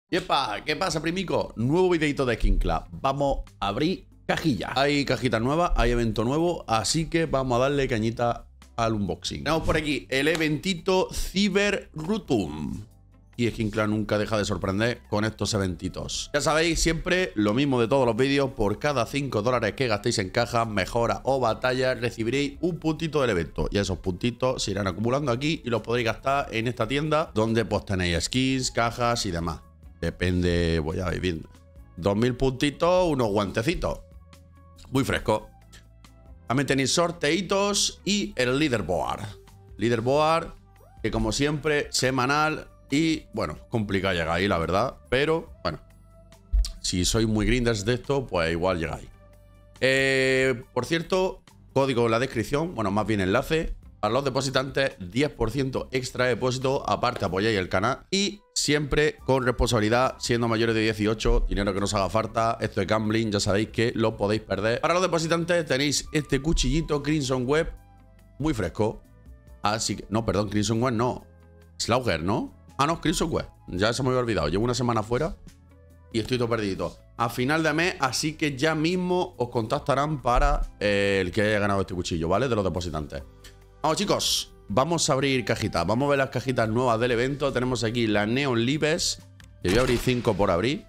Yepa, ¿qué pasa, primico? Nuevo videito de Skin Club. Vamos a abrir cajilla. Hay cajitas nuevas, hay evento nuevo, así que vamos a darle cañita al unboxing. Tenemos por aquí el eventito Cyber Rotom. Y Skin Club nunca deja de sorprender con estos eventitos. Ya sabéis, siempre lo mismo de todos los vídeos. Por cada $5 que gastéis en cajas, mejoras o batallas, recibiréis un puntito del evento. Y esos puntitos se irán acumulando aquí y los podréis gastar en esta tienda, donde pues tenéis skins, cajas y demás. Depende, voy a vivir 2000 puntitos, unos guantecitos. Muy fresco. También tenéis sorteitos y el leaderboard. Leaderboard que, como siempre, semanal. Y bueno, complicado llegar ahí, la verdad. Pero bueno, si sois muy grinders de esto, pues igual llegáis. Por cierto, código en la descripción. Bueno, más bien enlace. Para los depositantes, 10% extra de depósito. Aparte, apoyáis el canal. Y siempre con responsabilidad, siendo mayores de 18. Dinero que no os haga falta. Esto es gambling, ya sabéis que lo podéis perder. Para los depositantes tenéis este cuchillito Crimson Web. Muy fresco. Así que... No, perdón, Crimson Web no. Slaughter, ¿no? Ah, no, Crimson Web. Ya se me había olvidado. Llevo una semana fuera y estoy todo perdido. A final de mes, así que ya mismo os contactarán para el que haya ganado este cuchillo, ¿vale? De los depositantes. Vamos, chicos. Vamos a abrir cajitas. Vamos a ver las cajitas nuevas del evento. Tenemos aquí la Neon Libes. Que voy a abrir 5 por abrir.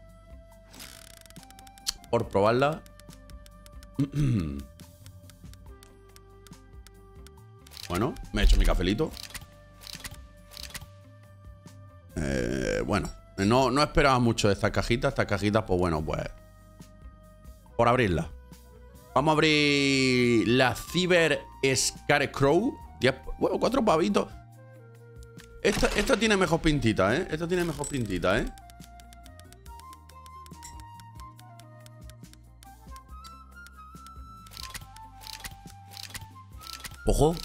Por probarla. Bueno, me he hecho mi cafelito. Bueno, no esperaba mucho de estas cajitas. Estas cajitas, pues bueno, pues por abrirlas. Vamos a abrir la Cyber Scarecrow. Bueno, 4 pavitos. Esta tiene mejor pintita, ¿eh? Esta tiene mejor pintita, ¿eh? Ojo.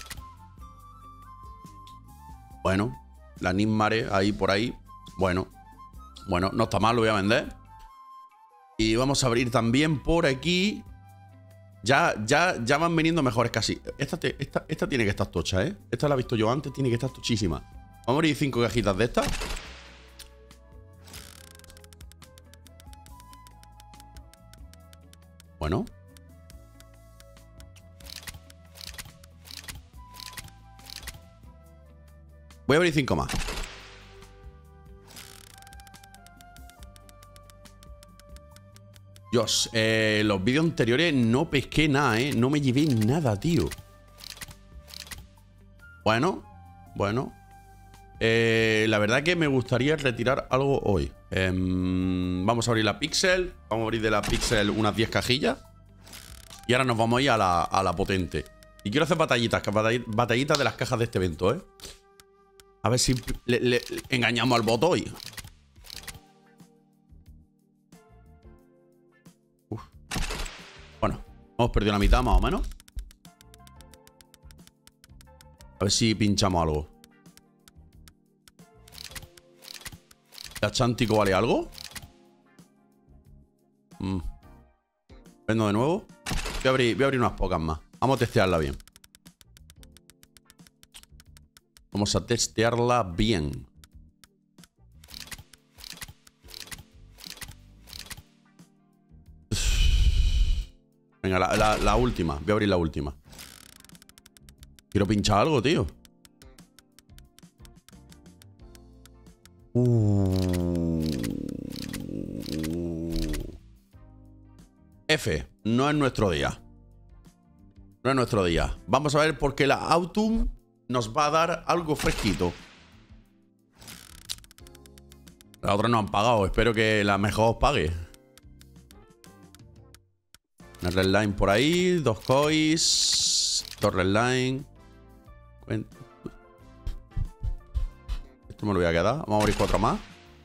Bueno, la Nismare ahí por ahí. Bueno, no está mal, lo voy a vender. Y vamos a abrir también por aquí. Ya van viniendo mejores casi. Esta tiene que estar tocha, ¿eh? Esta la he visto yo antes, tiene que estar tochísima. Vamos a abrir 5 cajitas de estas. Bueno. Voy a abrir 5 más. Dios, los vídeos anteriores no pesqué nada, ¿eh? No me llevé nada, tío. Bueno. La verdad que me gustaría retirar algo hoy. Vamos a abrir la Pixel. Vamos a abrir de la Pixel unas 10 cajillas. Y ahora nos vamos a ir a la potente. Y quiero hacer batallitas de las cajas de este evento, ¿eh? A ver si le engañamos al bot hoy. Bueno, hemos perdido la mitad más o menos. A ver si pinchamos algo. ¿La Chántico vale algo? Vendo de nuevo. Voy a abrir unas pocas más. Vamos a testearla bien. Vamos a testearla bien. Venga, la última. Voy a abrir la última. Quiero pinchar algo, tío. F. No es nuestro día. No es nuestro día. Vamos a ver por qué la Autumn nos va a dar algo fresquito. Las otras no han pagado. Espero que la mejor os pague. Una redline por ahí. 2 coins. 2 redline. Esto me lo voy a quedar. Vamos a abrir 4 más.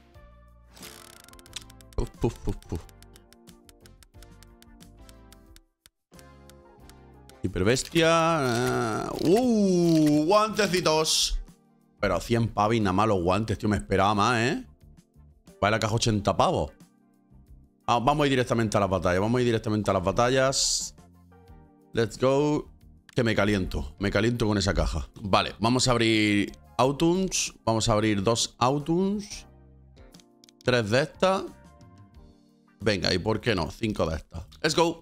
Hiperbestia. Guantecitos. Pero 100 pavos y nada más los guantes, tío. Me esperaba más, ¿eh? Vale, la caja 80 pavos. Vamos a ir directamente a las batallas. Vamos a ir directamente a las batallas. Let's go. Que me caliento. Me caliento con esa caja. Vale, vamos a abrir Autumns. Vamos a abrir 2 Autumns. 3 de estas. Venga, ¿y por qué no? 5 de estas. Let's go.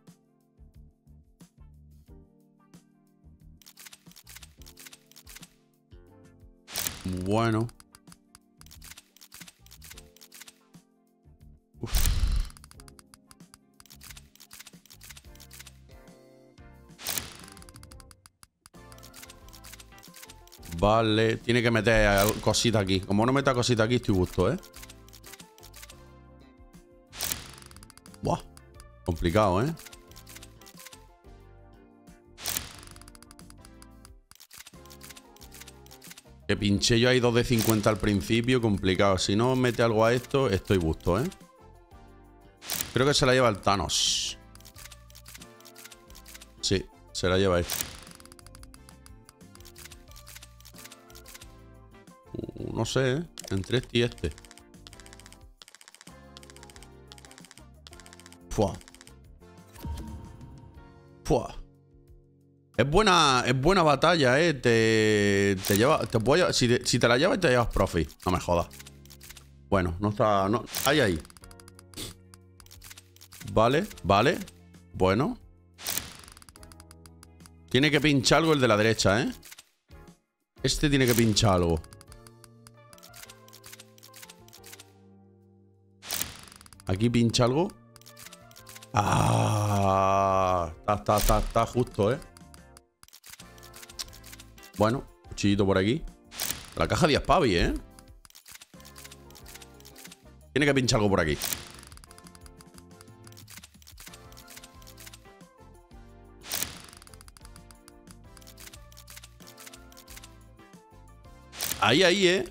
Bueno. Uf. Vale, tiene que meter cosita aquí. Como no meta cosita aquí, estoy gusto, ¿eh? Buah, complicado, ¿eh? Que pinché yo ahí 2 de 50 al principio, complicado. Si no mete algo a esto, estoy gusto, ¿eh? Creo que se la lleva el Thanos. Sí, se la lleva esto. No sé, ¿eh? Entre este y este. Fua. Fua. Es buena batalla, ¿eh? Te lleva. Te puedo, si te la llevas, te llevas profit. No me jodas. Bueno, no está. No, ahí. Vale, vale. Bueno. Tiene que pinchar algo el de la derecha, ¿eh? Este tiene que pinchar algo. Aquí pincha algo. Ah, está justo, ¿eh? Bueno, cuchillito por aquí. La caja de Aspavi, ¿eh? Tiene que pinchar algo por aquí. Ahí, ¿eh?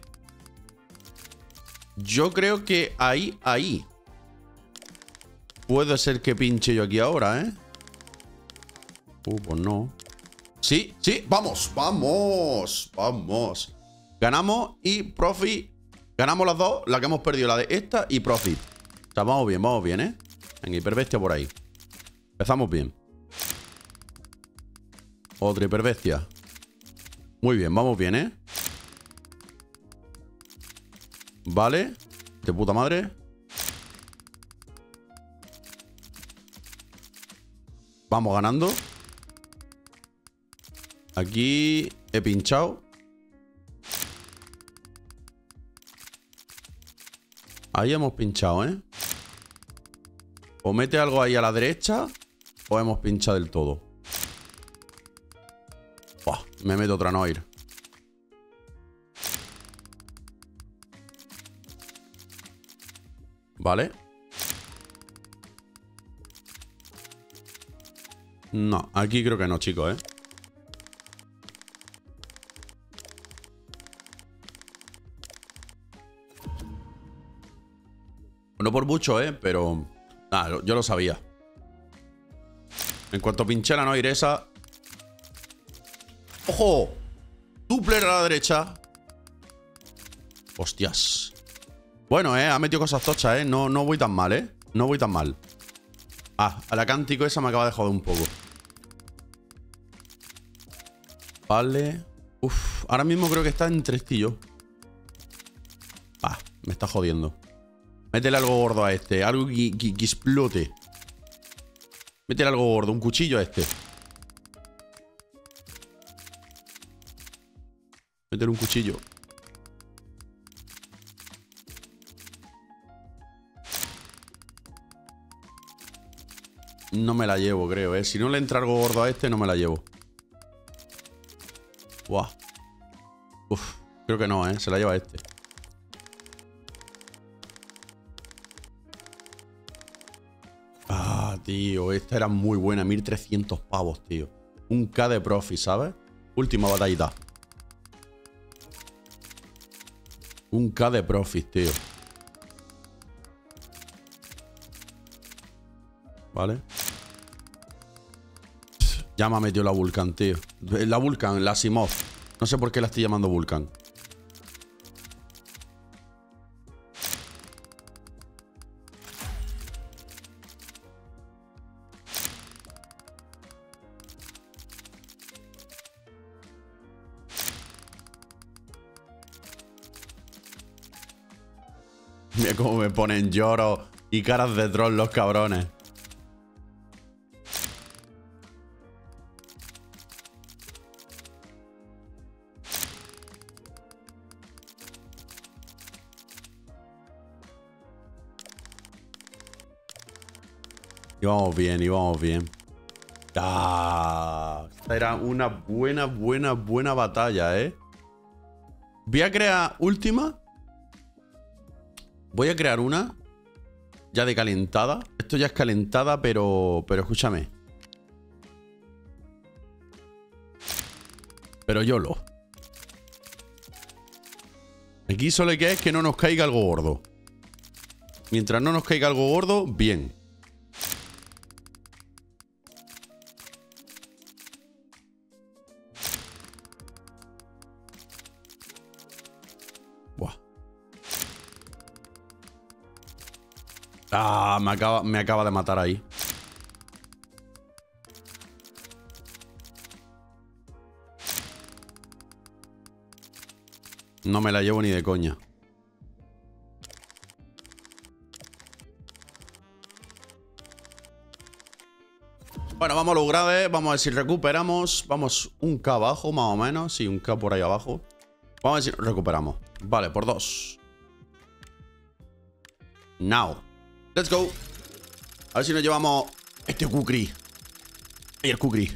Yo creo que ahí. Puede ser que pinche yo aquí ahora, ¿eh? Pues no. Sí, vamos. Ganamos y profit. Ganamos las dos, la que hemos perdido, la de esta y profit. O sea, vamos bien, ¿eh? Venga, hiperbestia por ahí. Empezamos bien. Otra hiperbestia. Muy bien, vamos bien, ¿eh? Vale. De puta madre. Vamos ganando. Aquí he pinchado. Ahí hemos pinchado, ¿eh? O mete algo ahí a la derecha o hemos pinchado del todo. Buah, me meto otra Noir. Vale. No, aquí creo que no, chicos, ¿eh? No por mucho, ¿eh? Pero... Ah, yo lo sabía. En cuanto pinché la Noir esa... ¡Ojo! Doppler a la derecha. Hostias. Bueno, ha metido cosas tochas, No voy tan mal, No voy tan mal. Ah, a la cántico esa me acaba de joder un poco. Vale. Uf, ahora mismo creo que está entre este y yo. Ah, me está jodiendo. Métele algo gordo a este. Algo que explote. Métele algo gordo. Un cuchillo a este. Métele un cuchillo. No me la llevo, creo, Si no le entra algo gordo a este, no me la llevo. Buah. Uf, creo que no, Se la lleva este. Ah, tío, esta era muy buena. 1300 pavos, tío. Un K de profit, ¿sabes? Última batallita. Un K de profit, tío. Vale. Ya me ha metido la Vulcan, tío. La Vulcan, la Asimov. No sé por qué la estoy llamando Vulcan. Mira cómo me ponen lloros y caras de troll los cabrones. Y vamos bien, y vamos bien. Ah, esta era una buena batalla, ¿eh? Voy a crear última. Voy a crear una ya de calentada. Esto ya es calentada, pero escúchame. Pero YOLO. Aquí solo hay que es que no nos caiga algo gordo. Mientras no nos caiga algo gordo, bien. Buah. Ah, me acaba de matar ahí. No me la llevo ni de coña. Bueno, vamos a los grades. Vamos a ver si recuperamos. Vamos 1K abajo, más o menos. Sí, 1K por ahí abajo. Vamos a ver si recuperamos. Vale, por 2. Now. Let's go. A ver si nos llevamos este Kukri. Y el Kukri.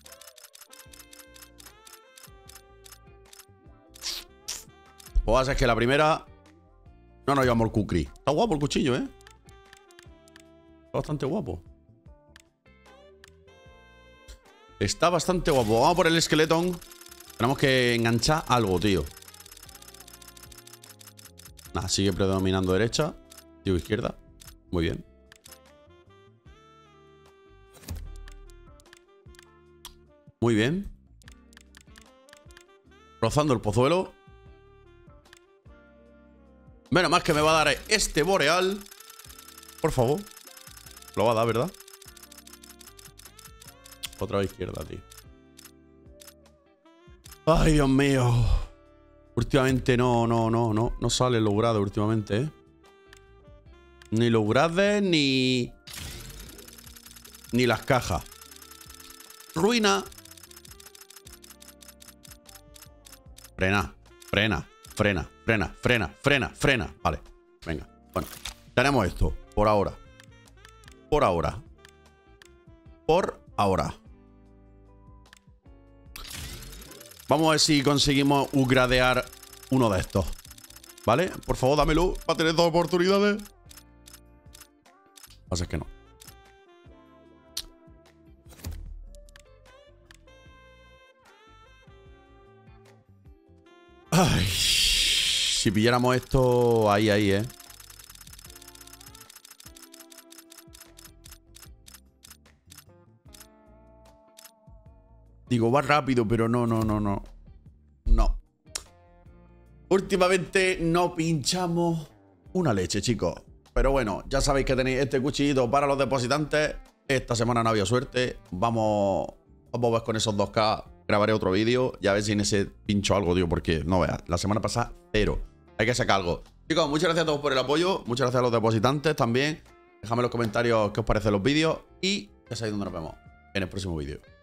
Pues va a ser que la primera no nos llevamos el Kukri. Está guapo el cuchillo, ¿eh? Está bastante guapo. Está bastante guapo. Vamos por el esqueletón. Tenemos que enganchar algo, tío. Nada, sigue predominando derecha. Digo izquierda. Muy bien. Muy bien. Rozando el pozuelo. Menos más que me va a dar este boreal. Por favor. Lo va a dar, ¿verdad? Otra vez izquierda, tío. Ay, Dios mío. Últimamente no sale los grades últimamente, ¿eh? Ni los grades, ni las cajas. Ruina. Frena. Vale, venga. Bueno, tenemos esto. Por ahora. Vamos a ver si conseguimos upgradear uno de estos. ¿Vale? Por favor, dámelo para tener 2 oportunidades. Pasa es que no. Ay, si pilláramos esto ahí, ¿eh? Digo, va rápido, pero no. Últimamente no pinchamos una leche, chicos. Pero bueno, ya sabéis que tenéis este cuchillito para los depositantes. Esta semana no había suerte. Vamos a ver con esos 2K. Grabaré otro vídeo y a ver si en ese pincho algo, tío. Porque no veas, la semana pasada, 0. Hay que sacar algo. Chicos, muchas gracias a todos por el apoyo. Muchas gracias a los depositantes también. Dejadme en los comentarios qué os parecen los vídeos. Y ya sabéis dónde nos vemos en el próximo vídeo.